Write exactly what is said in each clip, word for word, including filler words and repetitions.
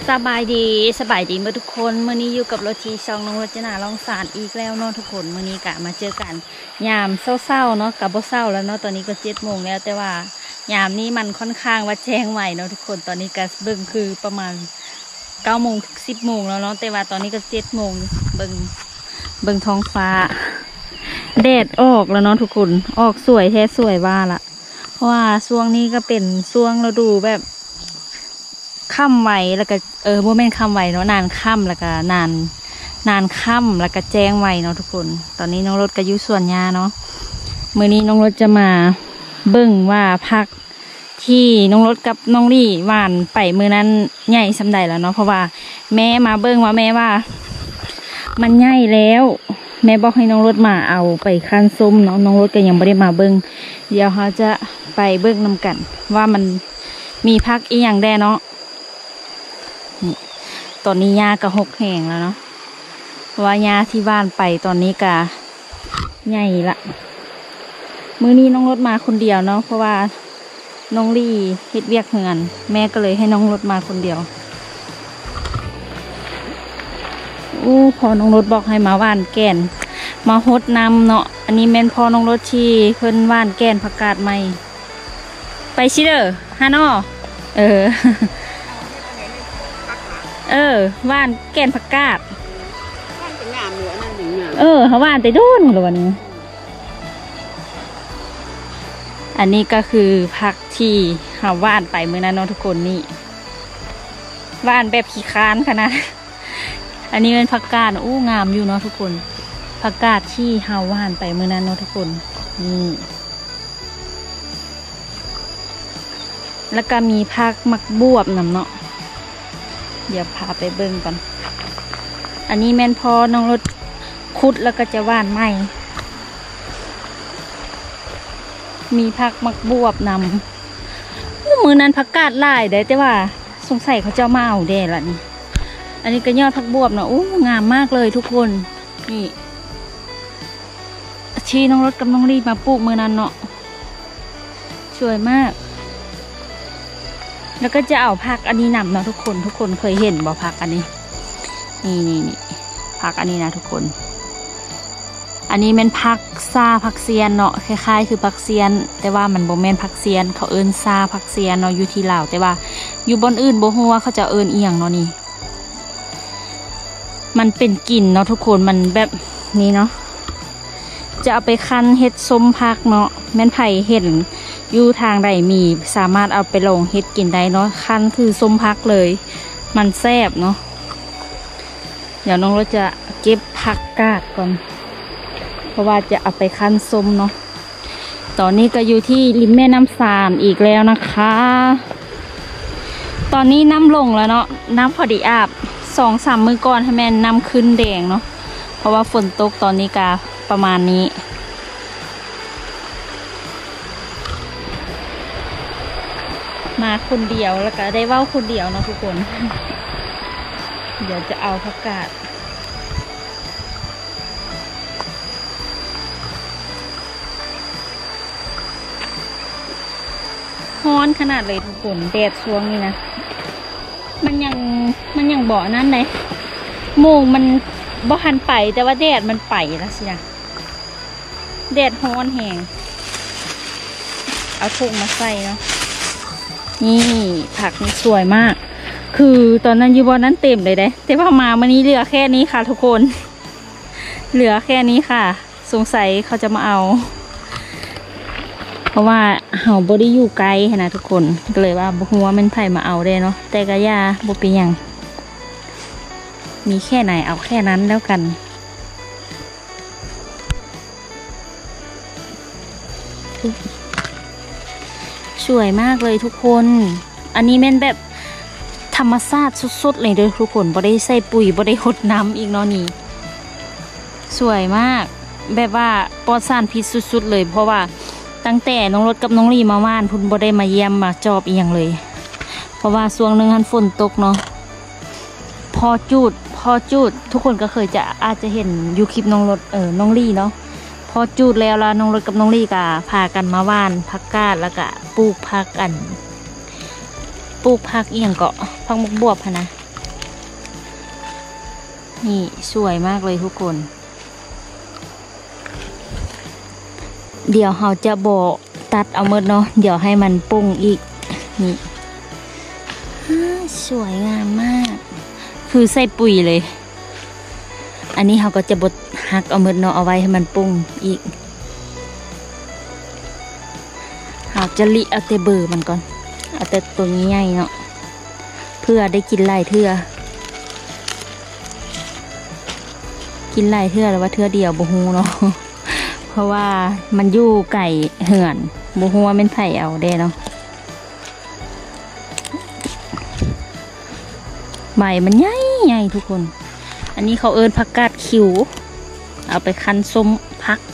สบายดีสบายดีเมื่อทุกคนเมื่อนี้อยู่กับรถทีซองน้องรจนาลองสารอีกแล้วเนาะทุกคนเมื่อนี้กะมาเจอกันยามเศร้าๆเนาะกับบ่เศร้าแล้วเนาะตอนนี้ก็เจ็ดโมงแล้วแต่ว่ายามนี้มันค่อนข้างว่าแจ้งใหม่เนาะทุกคนตอนนี้ก็เบิ่งคือประมาณเก้าโมงถึงสิบโมงแล้วเนาะแต่ว่าตอนนี้ก็เจ็ดโมงเบิ่งเบิ่งท้องฟ้าแดดออกแล้วเนาะทุกคนออกสวยแท้สวยว่าละเพราะว่าช่วงนี้ก็เป็นช่วงฤดูแบบค่ำไวแล้วก็เออโมเมนต์ค่ำไวเนาะนานค่ำแล้วก็นานนานค่ำแล้วก็แจ้งไวเนาะทุกคนตอนนี้น้องรถก็อยู่สวนหญ้าเนาะมื้อนี้น้องรถจะมาเบิ่งว่าพักที่น้องรถกับน้องลี่หวานไปมื้อนั้นใหญ่สำใดแล้วเนาะเพราะว่าแม่มาเบิ่งว่าแม่ว่ามันใหญ่แล้วแม่บอกให้น้องรถมาเอาไปคั้นส้มเนาะน้องรถก็ยังไม่ได้มาเบิ่งเดี๋ยวเขาจะไปเบิ่งนำกันว่ามันมีพักอีหยังแด่เนาะตอนนี้หญ้าก็หกแห่งแล้วเนาะว่าหญ้าที่บ้านไปตอนนี้ก็ใหญ่ละมื้อนี้น้องรถมาคนเดียวเนาะเพราะว่าน้องลี่เฮ็ดเวียกเฮือนแม่ก็เลยให้น้องรถมาคนเดียวอู้พอน้องรถบอกให้มาว่านแก่นมาฮดน้ำเนาะอันนี้แม่นพอน้องรถชีเพิ่นว่านแก่นผักกาดใหม่ไปชิเด้อฮานอเออเออว่านแก่นผักกาดเออเขาว่านแต่โดนหรอวันนี้อันนี้ก็คือผักที่เขาว่านไปเมื่อนั้นน้องทุกคนนี่ว่านแบบขี้ค้านขนาดอันนี้เป็นผักกาดอู้งามอยู่เนาะทุกคนผักกาดที่เขาว่านไปเมื่อนั้นเนาะทุกคนนี่แล้วก็มีผักมักบวบนำเนาะเดี๋ยวพาไปเบิ่งก่อนอันนี้แม่นพอน้องรถคุดแล้วก็จะว่านใหม่มีผักมักบวบนำมือนั้นผักกาดลายได้แต่ว่าสงสัยเขาจะมาเอาแด่ละนี่อันนี้ก็ยอดผักบวบเนาะอู้งามมากเลยทุกคนนี่ชี้น้องรถกับน้องรีมาปลูกมือนั้นเนาะสวยมากแล้วก็จะเอาผักอันนี้นำเนาะทุกคนทุกคนเคยเห็นบ่ผักอันนี้นี่นี่นี่ผักอันนี้นะทุกคนอันนี้เป็นผักซาผักเซียนเนาะคล้ายๆคือผักเซียนแต่ว่ามันบ่แม่นผักเซียนเขาเอิ้นซาผักเซียนเนาะอยู่ที่ลาวแต่ว่าอยู่บนอื่นบ่ฮู้ว่าเขาจะเอิ้นอีหยังเนาะนี่มันเป็นกลิ่นเนาะทุกคนมันแบบนี้เนาะจะเอาไปคั้นเฮ็ดส้มผักเนาะแม่นไผ่เห็นอยู่ทางใดมีสามารถเอาไปลงเฮ็ดกินได้เนาะคั้นคือส้มผักเลยมันแซ่บเนาะเดี๋ยวน้องเราจะเก็บผักกาดก่อนเพราะว่าจะเอาไปคั้นส้มเนาะตอนนี้ก็อยู่ที่ริมแม่น้ำสานอีกแล้วนะคะตอนนี้น้ำลงแล้วเนาะน้ำพอดีอาบสองสามมื้อก่อนให้แม่น้ำขึ้นแดงเนาะเพราะว่าฝนตกตอนนี้กาประมาณนี้มาคนเดียวแล้วก็ได้เว้าคนเดียวเนาะทุกคนเดี๋ยวจะเอาผักกาดฮ้อนขนาดเลยทุกคนแดดช่วงนี้นะมันยังมันยังเบาะนั่นเลยโมงมันบ่หันไปแต่ว่าแดดมันไปแล้วสินะแดดฮ้อนแห้งเอาถุงมาใส่เนาะนี่ผักนี่สวยมากคือตอนนั้นยูบอลนั้นเต็มเลยเด้แต่ว่ามาวันนี้เหลือแค่นี้ค่ะทุกคนเหลือแค่นี้ค่ะสงสัยเขาจะมาเอาเพราะว่าเห่าบอดี้อยู่ไกลนะทุกคนก็เลยว่าบุหัวมันไผ่มาเอาได้เนาะแต่กะยาบุปียังมีแค่ไหนเอาแค่นั้นแล้วกันสวยมากเลยทุกคนอันนี้แม่นแบบธรรมชาติสุดๆเลยเด้อทุกคนบ่ได้ใส่ปุ๋ยบ่ได้หดน้ำอีกเนาะนี่สวยมากแบบว่าปลอดสารพิษสุดๆเลยเพราะว่าตั้งแต่น้องรถกับน้องลีมาว่านพุ่นบ่ได้มาเยี่ยมมาจอบอีหยังเลยเพราะว่าช่วงนึงหันฝนตกเนาะพอจูดพอจูดทุกคนก็เคยจะอาจจะเห็นอยู่คลิปน้องรถเออน้องลีเนาะพอจูดแล้วแล้วน้องรถกับน้องลีก็พากันมาว่านผักกาดแล้วก็ปลูกผักอันปลูกผักอีหยังเกาะผักมุกบวบนะนี่สวยมากเลยทุกคนเดี๋ยวเราจะบอกตัดเอาหมดเนาะเดี๋ยวให้มันปุ้งอีกนี่สวยงามมากคือใส่ปุ๋ยเลยอันนี้เราก็จะบดหักเอาหมดเนาะเอาไว้ให้มันปุ้งอีกเราจะลิเอาแต่เบอร์มันก่อนเอาแต่ตัวนี้ใหญ่เนาะเพื่อได้กินหลายเทื่อกินหลายเทื่อหรือว่าเทื่อเดียวบ่ฮู้เนาะเพราะว่ามันอยู่ไก่เหือนบ่ฮู้ว่าเป็นไผเอาเด้เนาะใบมันใหญ่ใหญ่ทุกคนอันนี้เขาเอิ้นผักกาดขิวเอาไปคั้นส้มพัก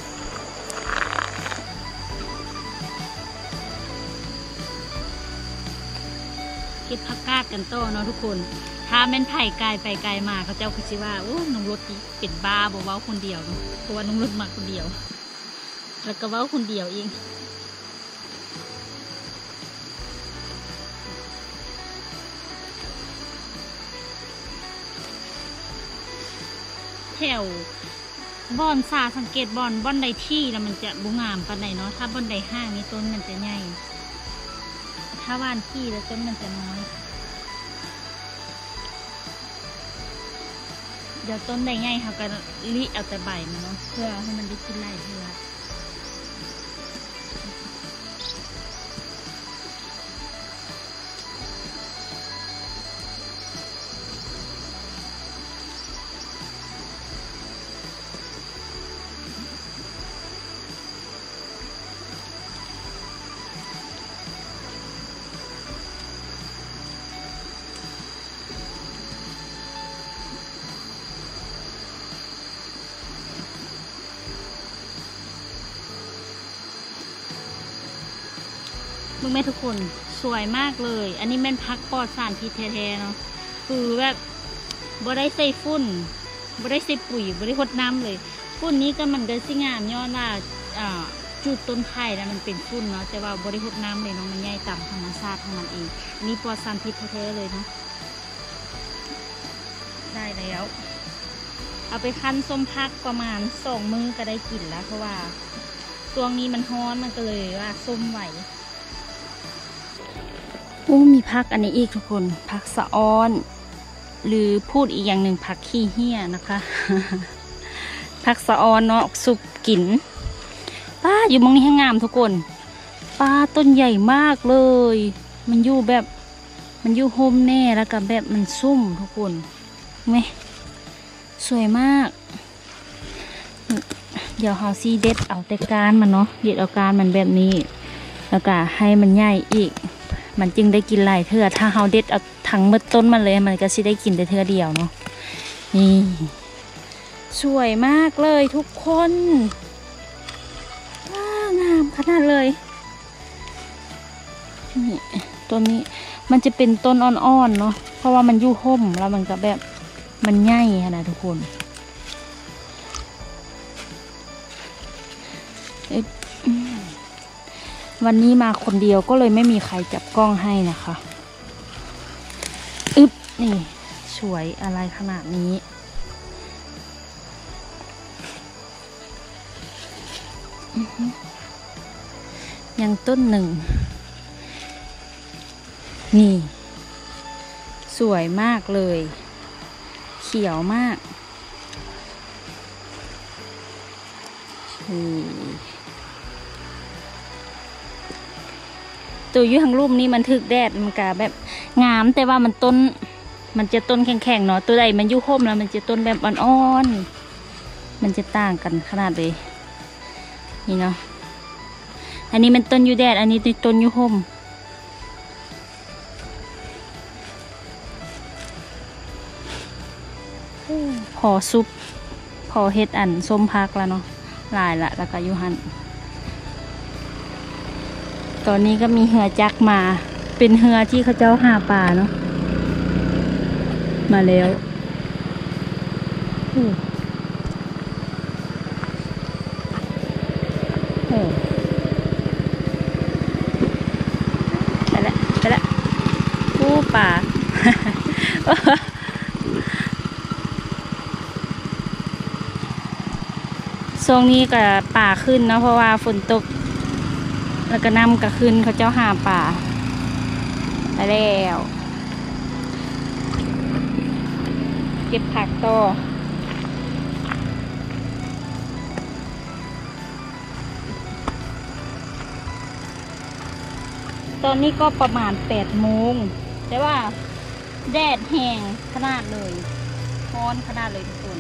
เก็บผักกาดกันโตเนาะทุกคนถ้าแม่นไผ่ไกลไปไกลมาเขาเจ้าคือสิว่าโอ้น้องรถเป็นบ้าบ่เว้าคนเดียวเนาะเพราะว่าน้องรถมาคนเดียวแล้วก็เว้าคนเดียวเองแถวบอนซาสังเกตบอนบอนใดที่แล้วมันจะบุงามปานใดเนาะถ้าบอนใดห้างนี้ต้นมันจะใหญ่ถ้าว่านที่แล้วต้นมันจะน้อยเดี๋ยวต้นใดใหญ่เขาก็ลิเอาแต่ใบมันเนาะเพื่อให้มันได้กินไล่เพื่อมึงแม่ทุกคนสวยมากเลยอันนี้แม่นพักปลอดสารพิษแท้ๆเนาะคือแบบบ่ได้ใส่ฝุ่นบ่ได้ใส่ปุ๋ยบ่ได้หดน้ำเลยฝุ่นนี้ก็มันก็สิงามย้อนว่าอ่าจุดต้นไผ่นะมันเป็นฝุ่นเนาะแต่ว่าบ่ได้หดน้ำเลยเนาะมันใหญ่ตามธรรมชาติของมันเองมีปลอดสารพิษแท้ๆเลยเนาะได้แล้วเอาไปคั้นส้มพักประมาณสองมื้อก็ได้กินแล้วเพราะว่าตวงนี้มันฮ้อนมันก็เลยว่าส้มไหวโอ้มีผักอันนี้อีกทุกคนผักสะออนหรือพูดอีกอย่างหนึ่งผักขี้เหี้ยนะคะผักสะออนเนาะสุกกินป้าอยู่มองนี้ให้งามทุกคนป้าต้นใหญ่มากเลยมันอยู่แบบมันอยู่โฮมแน่แล้วก็แบบมันซุ่มทุกคนไหมสวยมากเดี๋ยวเขาซีเด็ดเอาแต่การมันเนาะเด็ดเอาการมันแบบนี้แล้วก็ให้มันใหญ่อีกมันจึงได้กินหลายเทื่อถ้าเฮาเด็ดเอาทั้งหมดต้นมันเลยมันก็สิได้กินแต่เทื่อเดียวเนาะนี่สวยมากเลยทุกคนว้างามขนาดเลยนี่ต้นนี้มันจะเป็นต้นอ่อนๆเนาะเพราะว่ามันอยู่ห่มแล้วมันก็แบบมันใหญ่ขนาดทุกคนวันนี้มาคนเดียวก็เลยไม่มีใครจับกล้องให้นะคะอึ๊บนี่สวยอะไรขนาดนี้ยังต้นหนึ่งนี่สวยมากเลยเขียวมากนี่ตัวอยู่ทางรูปนี้มันถึกแดดมันกะแบบงามแต่ว่ามันต้นมันจะต้นแข็งๆเนาะตัวใดมันอยู่ห่มแล้วมันจะต้นแบบอ่อนๆมันจะต่างกันขนาดเลยนี่เนาะอันนี้มันต้นอยู่แดดอันนี้ต้นอยู่ห่มพอซุปพอเฮ็ดอันส้มพักแล้วเนาะลายละแล้วก็อยู่หันตอนนี้ก็มีเหือจักมาเป็นเหือที่เขาเจ้าหาปลาเนาะมาแล้วโอ้ไปละไปละโอ้ปลาช่วงนี้ก็ป่าขึ้นเนาะเพราะว่าฝนตกแล้วก็น้ำก็ขึ้นเขาเจ้าหาป่าไปแล้วเก็บผักต่อตอนนี้ก็ประมาณแปดโมงแต่ว่าแดดแห้งขนาดเลยร้อนขนาดเลยทุกคน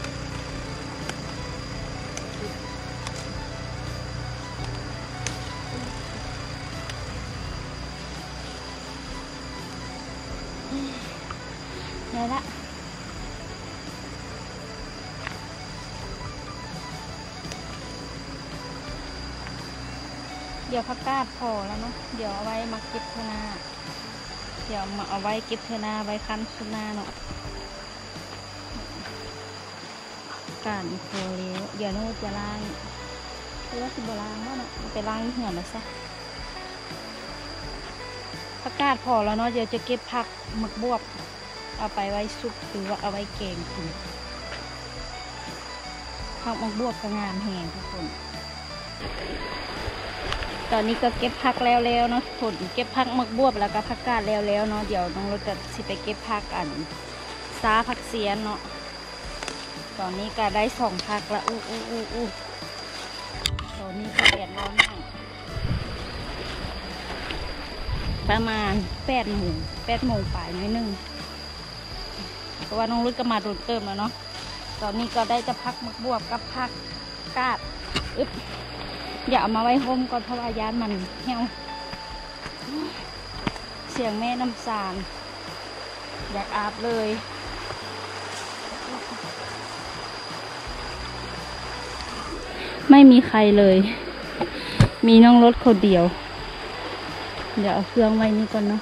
เดี๋ยวละเดี๋ยวพักกาดพอแล้วเนาะเดี๋ยวเอาไว้มาเก็บเทนาเดี๋ยวมาเอาไว้เก็บเทนาไว้คั้นชุนาเนาะการโคเลี้ยวเดี๋ยวนู้จะล้างหรือว่าสิบล้างว่าเนาะไปล้างเหื่อนแล้วซะพักกาดพอแล้วเนาะเดี๋ยวจะเก็บผักหมักบวบเอาไปไว้ซุปหรือว่าเอาไว้แกงกินผักหมักบวบก็งามแห้งทุกคนตอนนี้ก็เก็บผักแล้วแล้วเนาะผลเก็บผักหมักบวบแล้วก็ผักกาดแล้วแล้วเนาะเดี๋ยวน้องรถจะสิไปเก็บผักอันซาผักเสียนเนาะตอนนี้ก็ได้สองผักละอู้อู้อู้อู้ตอนนี้ก็แดดร้อนมากประมาณแปดโมงแปดโมงปลายนิดนึงเพราะว่าน้องรถก็มาโดนเติมแล้วเนาะตอนนี้ก็ได้จะพักหมักบวบกับผักกาดอึ๊บอย่าเอามาไว้ห่มก่อนเพราะว่ายานมันเหี่ยวเสียงแม่น้ำสารอยากอาบเลยไม่มีใครเลยมีน้องรถคนเดียวเดี๋ยวเอาเครื่องไว้นี่ก่อนเนาะ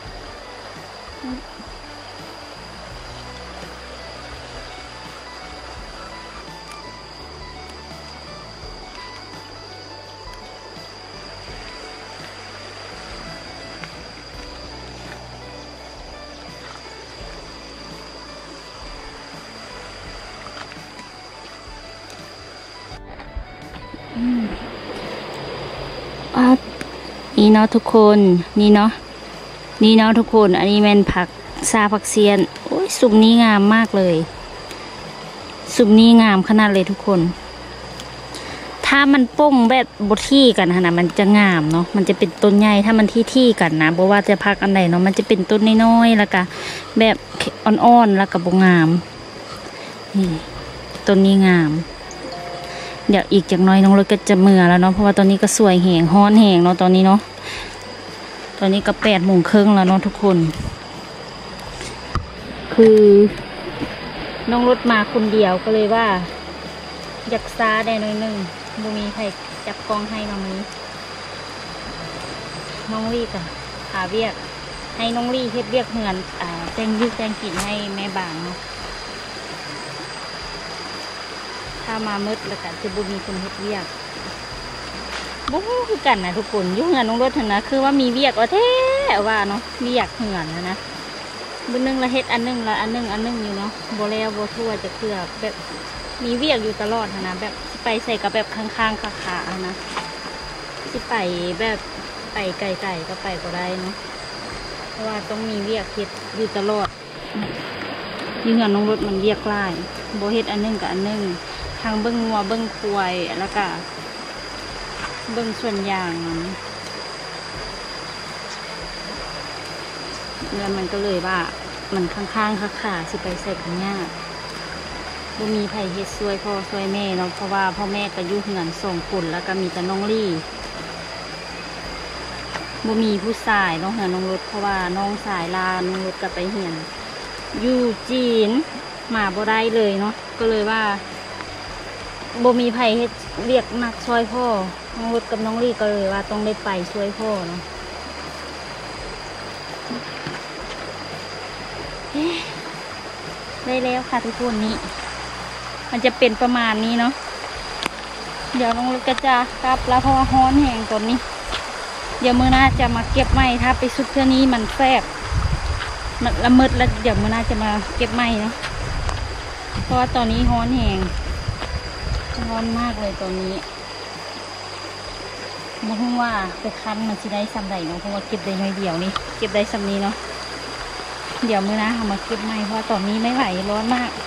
นี่เนาะทุกคนนี่เนาะนี่เนาะทุกคนอันนี้แมนผักซาผักเซียนโอ้ยสุ่มนี้งามมากเลยสุ่มนี้งามขนาดเลยทุกคนถ้ามันป้งแบบบที่กันนะมันจะงามเนาะมันจะเป็นต้นใหญ่ถ้ามันที่ที่กันนะเพราะว่าจะพักอันไหนเนาะมันจะเป็นต้นน้อยๆแล้วก็แบบอ่อนๆแล้วก็บงามนี่ต้นนี้งามเดี๋ยวอีกจากน้อยน้องรถก็จะเมื่อแล้วเนาะเพราะว่าตอนนี้ก็สวยแหงฮ้อนแหงเนาะตอนนี้เนาะตอนนี้ก็แปดโมงครึ่งแล้วเนาะทุกคนคือน้องรถมาคนเดียวก็เลยว่าอยากซาได้หน่อยนึงบ่มีใครจับกองให้น้องนี้น้องลี่กับหาเวียกให้น้องลี่เฮ็ดเวียกเหมือนอ่าแจงยืดแจงกินให้แม่บางเนาะถ้ามามืดแล้วกันจะบุมีคนเฮ็ดเวียกบุ้คือกันนะทุกคนยุ่งงานน้องรถเถอะนะคือว่ามีเวียกเอาแท้ว่าเนาะเวียกเหมือนนะนะบุนึงละเฮ็ดอันนึงละอันนึงอันนึงอยู่เนาะโบแล้วโบทั่วจะเกลือแบบมีเวียกอยู่ตลอดนะแบบไปใส่กับแบบข้างๆขาๆนะที่ไปแบบไปไก่ๆก็ไปก็ได้เนาะเพราะว่าต้องมีเวียกเฮ็ดอยู่ตลอดยุ่งงานน้องรถมันเวียกไล่โบเฮ็ดอันนึงกับอันนึงทางเบิ้งงัวเบิ้งควายแล้วก็เบิ้งส่วนอย่างนั้นแล้วมันก็เลยว่ามันข้างๆขาๆสิไปใส่กันยากบ่มีไผเฮ็ดช่วยพ่อช่วยแม่เนาะเพราะว่าพ่อแม่ก็อยู่เฮือนส่งคนแล้วก็มีแต่น้องลี่บ่มีผู้ชายเนาะเฮือนน้องรถเพราะว่าน้องสายลาน้องรถก็ไปเฮียนอยู่จีนมาบ่ได้เลยเนาะก็เลยว่าบ่มีไผเฮ็ดเรียกนักช่วยพ่อน้องรถกับน้องลี่ก็เลยว่าต้องได้ไปช่วยพ่อเนาะได้แล้วค่ะทุกคนนี้มันจะเป็นประมาณนี้เนาะเดี๋ยวน้องรถก็จะกลับแล้วเพราะว่าฮ้อนแห้งตอนนี้เดี๋ยวมื้อหน้าจะมาเก็บไม้ถ้าไปสุดเท่านี้มันแฟบมันละมืดแล้วเดี๋ยวมื้อหน้าจะมาเก็บไม้เนาะเพราะว่าตอนนี้ฮ้อนแห้งร้อนมากเลยตอนนี้ไม่รู้ว่าไปคั้นมันจะได้ซ้ำใดเนาะเพราะว่าเก็บได้น้อยเดียวนี่เก็บได้ซ้ำนี้เนาะเดี๋ยวมื้อนะเอามาเก็บใหม่เพราะตอนนี้ไม่ไหวร้อนมาก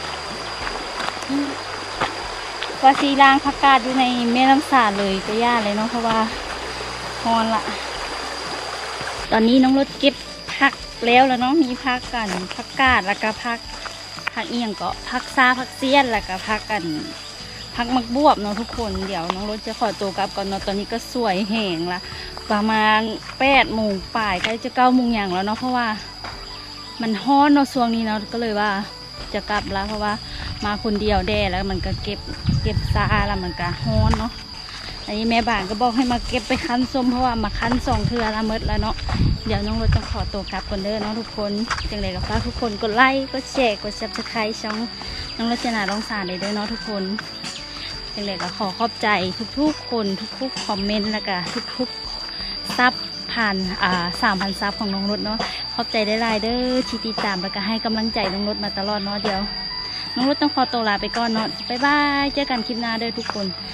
ว่าซีล้างผักกาดอยู่ในแม่น้ำสาดเลยก็ยากเลยเนาะเพราะว่าร้อนละตอนนี้น้องรถเก็บผักแล้วแล้วเนาะมีผักกันผักกาดแล้วก็ผักผักเอียงก็ผักซาผักเสี้ยนแล้วก็ผักกันผักมักบวบเนาะทุกคนเดี๋ยวน้องรถจะขอตัวกลับก่อนเนาะตอนนี้ก็สวยแห้งละประมาณแปดโมงป่ายใกล้จะเก้าโมงอย่างแล้วเนาะเพราะว่ามันฮ้อนเนาะช่วงนี้เนาะก็เลยว่าจะกลับแล้วเพราะว่ามาคนเดียวแด่แล้วมันก็เก็บเก็บซาแล้วมันก็ฮ้อนเนาะอันนี้แม่บ้านก็บอกให้มาเก็บไปคั้นส้มเพราะว่ามาคั้นสองเทือละเมิดแล้วเนาะเดี๋ยวน้องรถต้องขอตัวกลับก่อนเด้อเนาะทุกคนจังเลยกับฝากทุกคนกดไลค์กดแชร์กดซับสไครต์ช่องน้องรจนาลองสารเลยเด้อเนาะทุกคนจังเลยก็ขอขอบใจทุกๆคนทุกๆคอมเมนต์แล้วก็ทุกๆซับผ่านอ่าสามพันซับของน้องรถเนาะขอบใจได้หลายเด้อที่ติดตามแล้วก็ให้กำลังใจน้องรถมาตลอดเนาะเดี๋ยวน้องรถต้องขอตัวลาไปก่อนเนาะบ๊ายบายเจอกันคลิปหน้าเด้อทุกคน